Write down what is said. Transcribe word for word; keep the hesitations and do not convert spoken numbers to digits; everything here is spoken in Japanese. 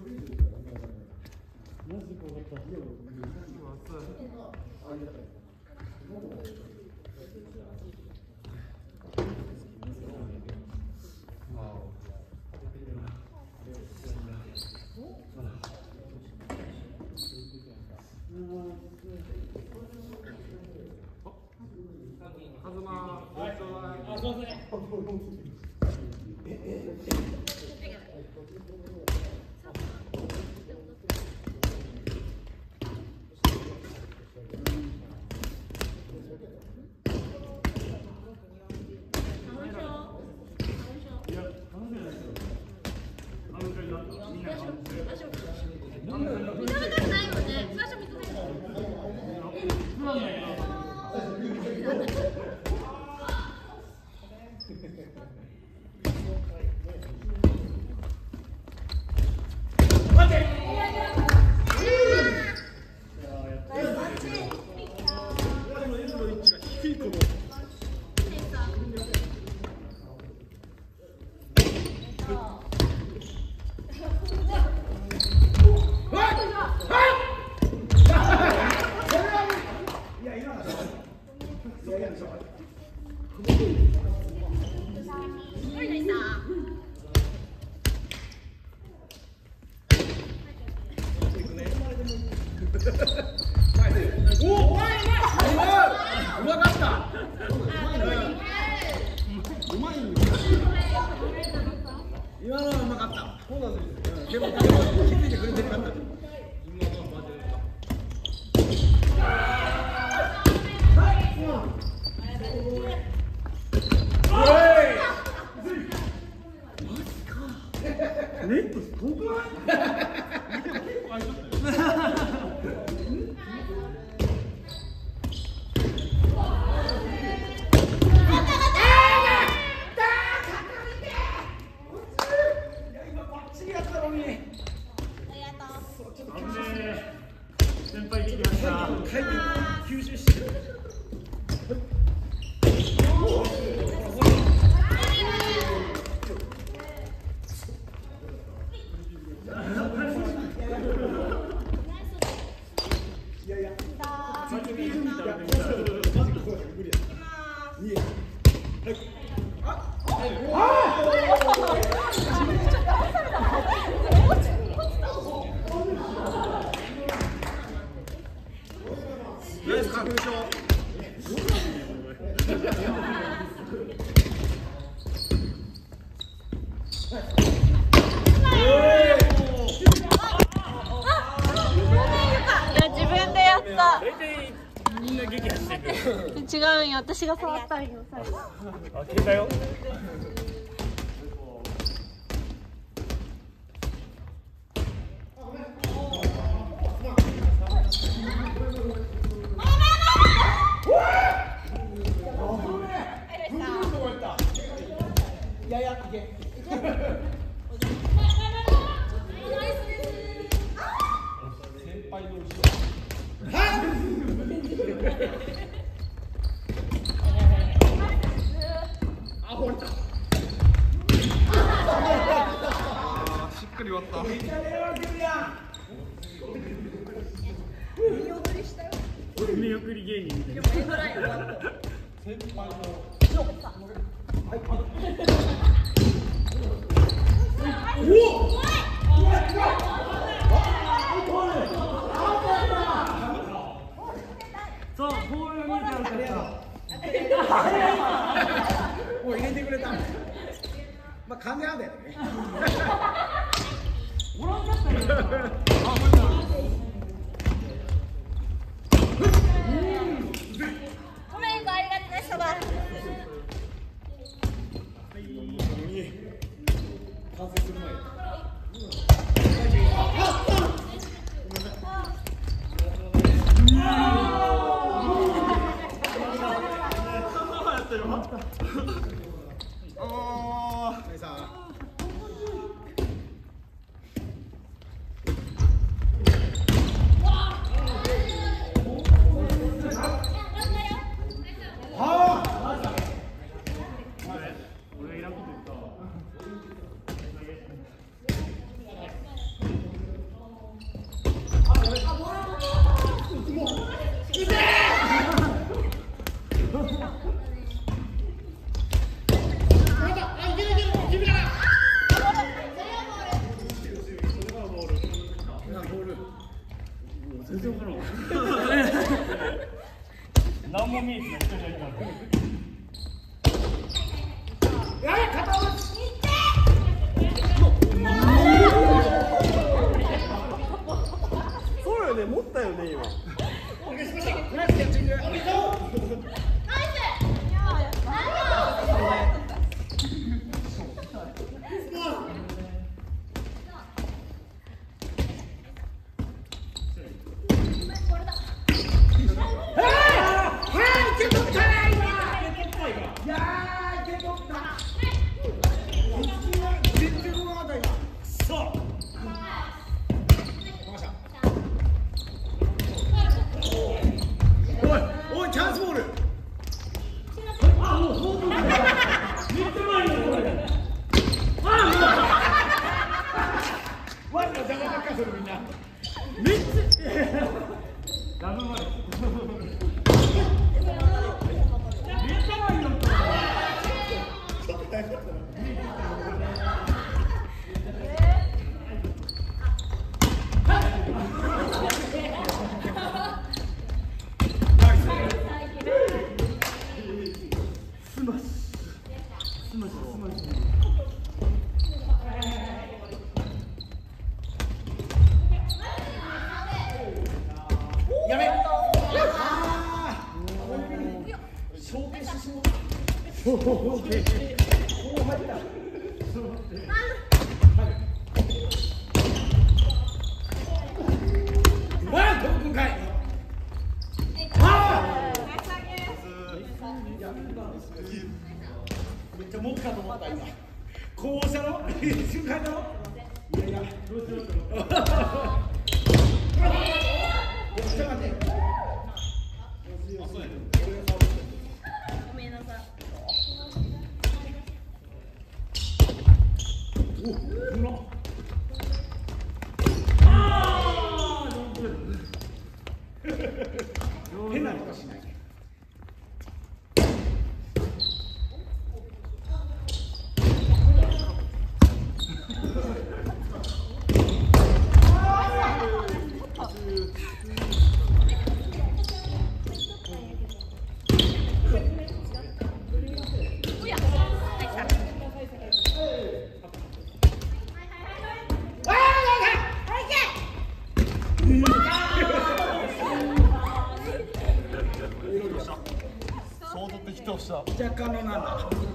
違うんよ、私が触ったんよ、最後。 あ、消えたよ。 いやいや、いけ。先輩の後ろ。あ、掘れた。しっかり割った。めっちゃ迷惑るやん。見送りしたよ。 見送り芸人みたいな。 先輩の。はい。おお。 そう、ボールが見えてあるから。 もう入れてくれた。まあ、勘であんだよね。 もらっちゃったよ。 ごめん、ごありがとうでしたわ。 完成する前。 全然わからん。何も見えてない。一人だけなんだ。やれ、片落ち。 そうよね、持ったよね、今。 やめ。めっちゃ持つかと思った今。こうしたの瞬間だろ。いやいやどうしようと思った。ちょっと待って。 ごめんなさい。 お、うまっ。ああ、変なことしない。 相当適当した。 若干のなんだ。